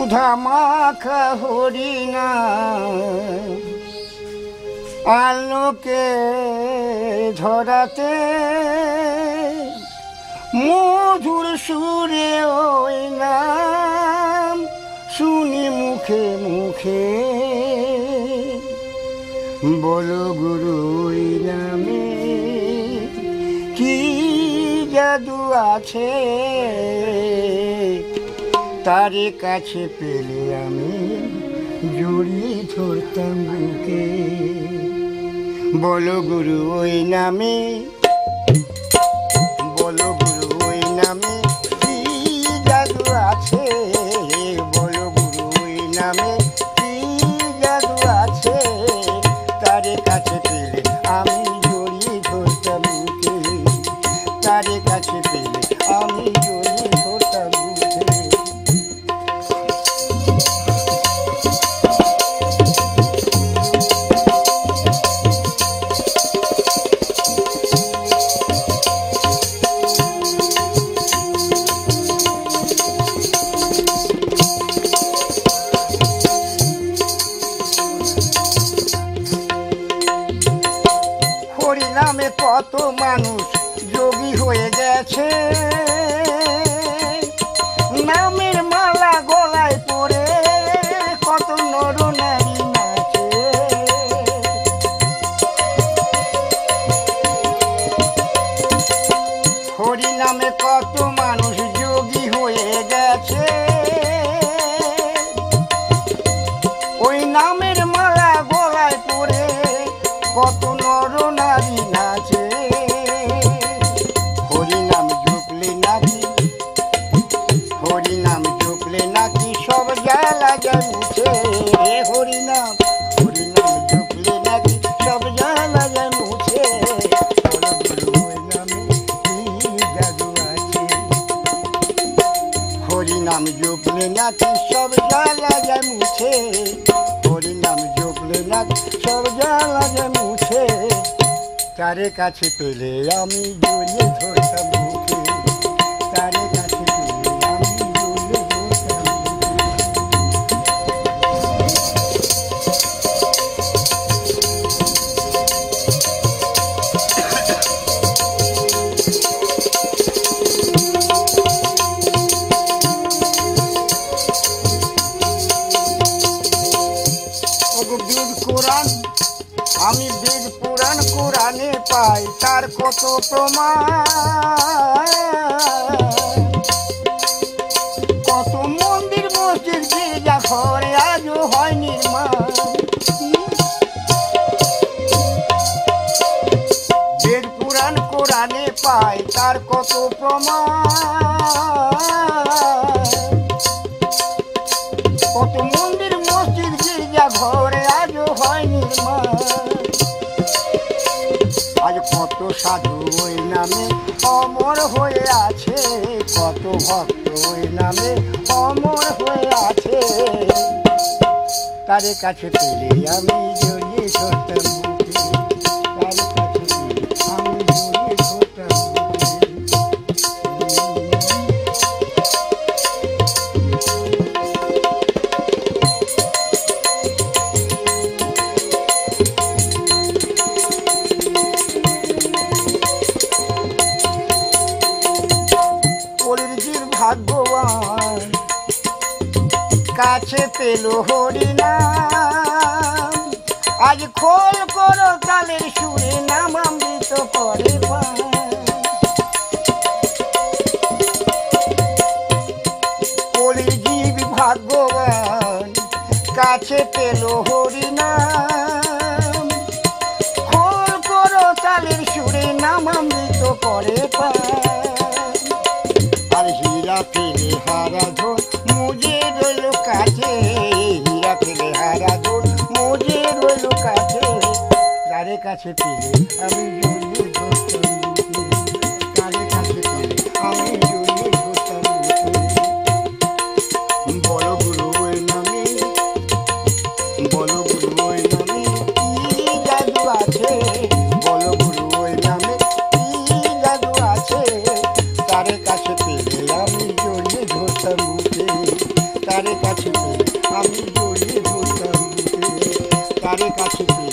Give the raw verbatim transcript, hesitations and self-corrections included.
সুধা মাখা হরিণা আলোকে ধরাতে মধুর সুরে ওই নাম শুনি মুখে মুখে বলো গুরু ওই নামে কি জাদু আছে তারে কাছে পেলে আমি জড়িয়ে ধরতাম বুকে বলো গুরু ওই নামে বলো গুরু ওই নামে কি জাদু আছে বলো গুরু ওই নামে কি জাদু আছে তারে কাছে পেলে আমি জড়িয়ে ধরতাম বুকে তারে কাছে পেলে আমি জড়িয়ে ধরতাম বুকে নামে কত মানুষ যোগী হয়ে গেছে নামের মালা গলায় পরে কত নর নারী নাচে হরি নামে কত মানুষ যোগী হয়ে গেছে ওই নামের মালা গলায় পরে কত নর নারী নাচে হরি নাম জপলে নাকি হরি নাম জপলে নাকি সব জ্বালা যায় মুছে হরি নাম হরি নাম জপলে নাকি সব জ্বালা যায় মুছে ওই নামে কি জাদু আছে হরি নাম জপলে নাকি সব জ্বালা যায় মুছে হরি নাম জপলে নাকি সব জ্বালা যায় মুছে তারে কাছে পেলে আমি জড়িয়ে ধরতাম বুকে তারে কাছে পেলে আমি জড়িয়ে ধরতাম বেদ কোরআন আমি বেদ পুরাণ কোরআনে পাই তার কত প্রমাণ কত মন্দির মসজিদ গির্জা ঘরে আজও হয় নির্মাণ বেদ পুরাণ কোরআনে পাই তার কত প্রমাণ কত মন্দির মসজিদ গির্জা ঘরে আজও হয় নির্মাণ আজ কত সাধু ওই নামে অমর হয়ে আছে কত ভক্ত ওই নামে অমর হয়ে আছে তারে কাছে পেলে আমি জড়িয়ে ধরতাম বুকে তারে কাছে পেলে আমি জড়িয়ে ধরতাম ভাগ্যবান কাছে পেল হরি নাম আজ খোল করো কালের সুরে নাম অমৃত করে কলির জীব ভাগ্যবান কাছে পেল হরি নাম খোল করো কালের সুরে নাম অমৃত করে আর হীরা ফেলে হারা ধর মুজে রইল কাছে হীরা ফেলে হারা ধর মুজে রইল কাছে তারে কাছে পেলে আমি জড়িয়ে ধরতাম তারে কাছে পেলে আমি জড়িয়ে ধরতাম বলো গুরু ওই নামে বলো গুরু ওই নামে কি জাদু আছে বলো গুরু ওই নামে কি জাদু আছে তারে কাছে পেলে আমি জড়িয়ে ধরতাম বুকে তারে কাছে তারে কাছে পেয়ে